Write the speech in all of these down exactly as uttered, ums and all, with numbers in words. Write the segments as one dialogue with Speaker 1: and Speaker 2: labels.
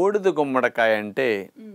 Speaker 1: బూడిద గుమ్మడికాయ అంటే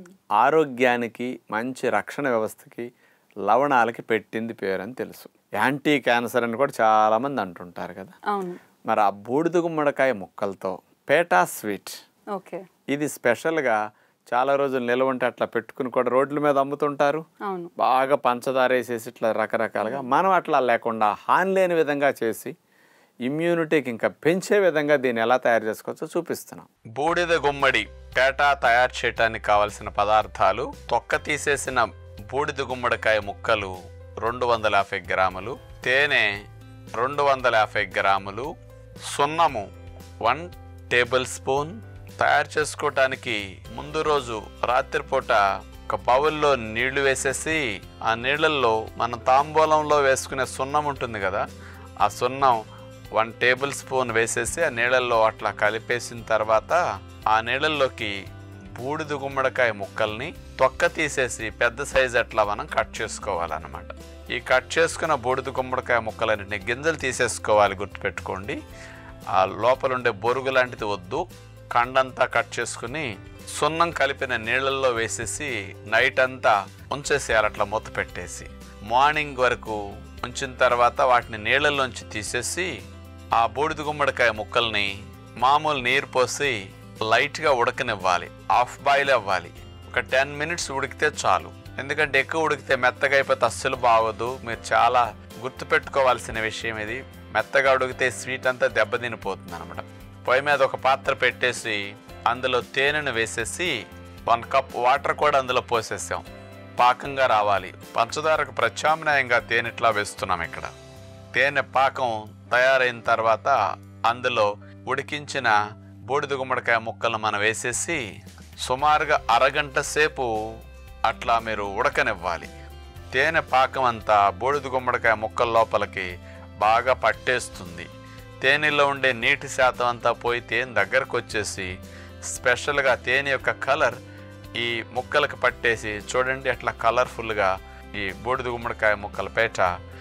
Speaker 1: ఆరోగ్యానికి మంచి రక్షణ వ్యవస్థకి లవణాలకి పెట్టింది పేరు అని తెలుసు. యాంటీ క్యాన్సర్ అని కూడా చాలామంది అంటుంటారు కదా.
Speaker 2: అవును.
Speaker 1: మరి ఆ బూడిద గుమ్మడికాయ ముక్కలతో పేటా స్వీట్,
Speaker 2: ఓకే,
Speaker 1: ఇది స్పెషల్గా చాలా రోజులు నిల్వ ఉంటే అట్లా పెట్టుకుని కూడా రోడ్ల మీద అమ్ముతుంటారు.
Speaker 2: అవును.
Speaker 1: బాగా పంచదార వేసేసి ఇట్లా రకరకాలుగా, మనం అట్లా లేకుండా హాని లేని విధంగా చేసి ఇమ్యూనిటీకి ఇంకా పెంచే విధంగా దీన్ని ఎలా తయారు చేసుకోవచ్చో చూపిస్తున్నాం. బూడిద గుమ్మడి పేటా తయారు చేయడానికి కావలసిన పదార్థాలు: తొక్క తీసేసిన బూడిద గుమ్మడికాయ ముక్కలు రెండు వందల యాభై గ్రాములు, తేనె రెండు వందల యాభై గ్రాములు, సున్నము వన్ టేబుల్ స్పూన్. తయారు చేసుకోవటానికి ముందు రోజు రాత్రిపూట ఒక బౌల్లో నీళ్లు వేసేసి ఆ నీళ్ళల్లో మన తాంబూలంలో వేసుకునే సున్నం ఉంటుంది కదా, ఆ సున్నం వన్ టేబుల్ స్పూన్ వేసేసి ఆ నీళ్ళల్లో అట్లా కలిపేసిన తర్వాత ఆ నీళ్ళల్లోకి బూడిద గుమ్మడికాయ ముక్కల్ని తొక్క తీసేసి పెద్ద సైజు అట్లా మనం కట్ చేసుకోవాలన్నమాట. ఈ కట్ చేసుకున్న బూడిద గుమ్మడికాయ ముక్కలన్నింటినీ గింజలు తీసేసుకోవాలి, గుర్తుపెట్టుకోండి. ఆ లోపల ఉండే బొరుగు లాంటిది వద్దు. కండంతా కట్ చేసుకుని సున్నం కలిపిన నీళ్ళల్లో వేసేసి నైట్ అంతా ఉంచేసేయాలి, అట్లా మూత పెట్టేసి. మార్నింగ్ వరకు ఉంచిన తర్వాత వాటిని నీళ్ళల్లోంచి తీసేసి ఆ బూడిద గుమ్మడికాయ ముక్కల్ని మామూలు నీరు పోసి లైట్గా ఉడకనివ్వాలి. హాఫ్ బాయిల్ అవ్వాలి. ఒక టెన్ మినిట్స్ ఉడికితే చాలు. ఎందుకంటే ఎక్కువ ఉడికితే మెత్తగా అయిపోతే అస్సలు బాగోదు. మీరు చాలా గుర్తుపెట్టుకోవాల్సిన విషయం ఇది. మెత్తగా ఉడికితే స్వీట్ అంతా దెబ్బతినిపోతుంది అనమాట. పొయ్యి మీద ఒక పాత్ర పెట్టేసి అందులో తేనెను వేసేసి వన్ కప్ వాటర్ కూడా అందులో పోసేసాం. పాకంగా రావాలి. పంచదారకు ప్రత్యామ్నాయంగా తేనె ఇట్లా వేస్తున్నాం ఇక్కడ. తేనె పాకం తయారైన తర్వాత అందులో ఉడికించిన బూడిద గుమ్మడికాయ ముక్కలను మనం వేసేసి సుమారుగా అరగంట సేపు అట్లా మీరు ఉడకనివ్వాలి. తేనె పాకం అంతా బూడిద గుమ్మడికాయ ముక్కల లోపలికి బాగా పట్టేస్తుంది. తేనెలో ఉండే నీటి శాతం అంతా పోయి తేనె దగ్గరకు వచ్చేసి స్పెషల్గా తేనె యొక్క కలర్ ఈ ముక్కలకు పట్టేసి చూడండి, అట్లా కలర్ఫుల్గా ఈ బూడిద గుమ్మడికాయ ముక్కల పేట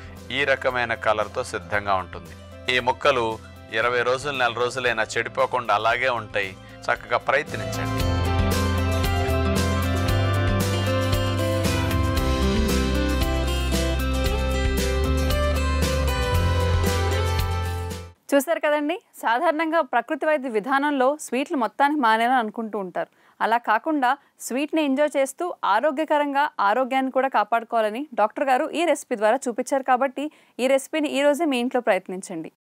Speaker 1: ఈ రకమైన కలర్తో సిద్ధంగా ఉంటుంది. ఈ ముక్కలు ఇరవై రోజులు నెల రోజులైనా చెడిపోకుండా అలాగే ఉంటాయి. చక్కగా ప్రయత్నించండి.
Speaker 2: చూసారు కదండి, సాధారణంగా ప్రకృతి వైద్య విధానంలో స్వీట్లు మొత్తానికి మానేయాలని అనుకుంటూ ఉంటారు. అలా కాకుండా స్వీట్ని ఎంజాయ్ చేస్తూ ఆరోగ్యకరంగా ఆరోగ్యాన్ని కూడా కాపాడుకోవాలని డాక్టర్ గారు ఈ రెసిపీ ద్వారా చూపించారు. కాబట్టి ఈ రెసిపీని ఈరోజే మీ ఇంట్లో ప్రయత్నించండి.